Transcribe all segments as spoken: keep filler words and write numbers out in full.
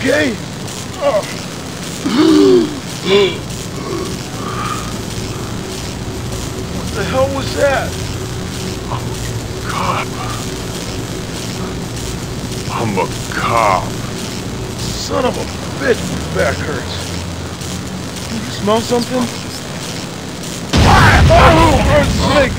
okay? Oh. What the hell was that? I'm a cop. I'm a cop. Son of a bitch, my back hurts. You smell something? Oh, for sake!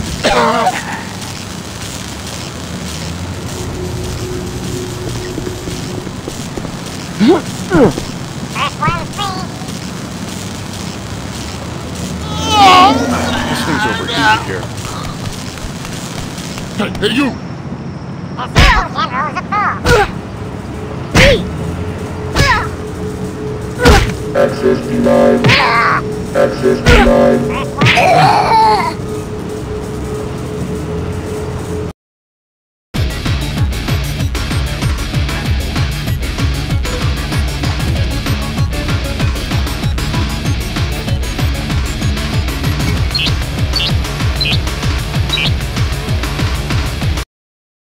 This thing's overheated here. Hey, hey, you! Access denied. Access denied.